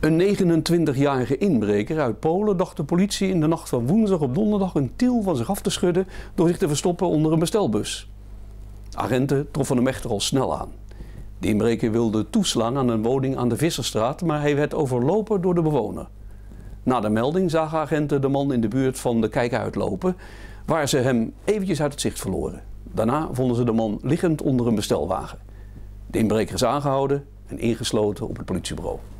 Een 29-jarige inbreker uit Polen dacht de politie in de nacht van woensdag op donderdag een Tiel van zich af te schudden door zich te verstoppen onder een bestelbus. Agenten troffen hem echter al snel aan. De inbreker wilde toeslaan aan een woning aan de Visserstraat, maar hij werd overlopen door de bewoner. Na de melding zagen agenten de man in de buurt van de Kijkuit lopen, waar ze hem eventjes uit het zicht verloren. Daarna vonden ze de man liggend onder een bestelwagen. De inbreker is aangehouden en ingesloten op het politiebureau.